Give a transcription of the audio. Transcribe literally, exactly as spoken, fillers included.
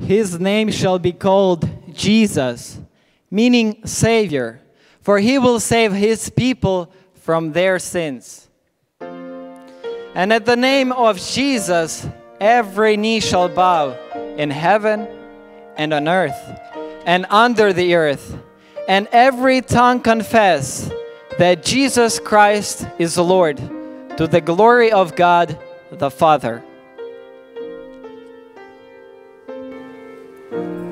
his name shall be called Jesus, meaning Savior, for he will save his people from their sins. And at the name of Jesus, every knee shall bow in heaven and on earth and under the earth, and every tongue confess that Jesus Christ is Lord, to the glory of God the Father.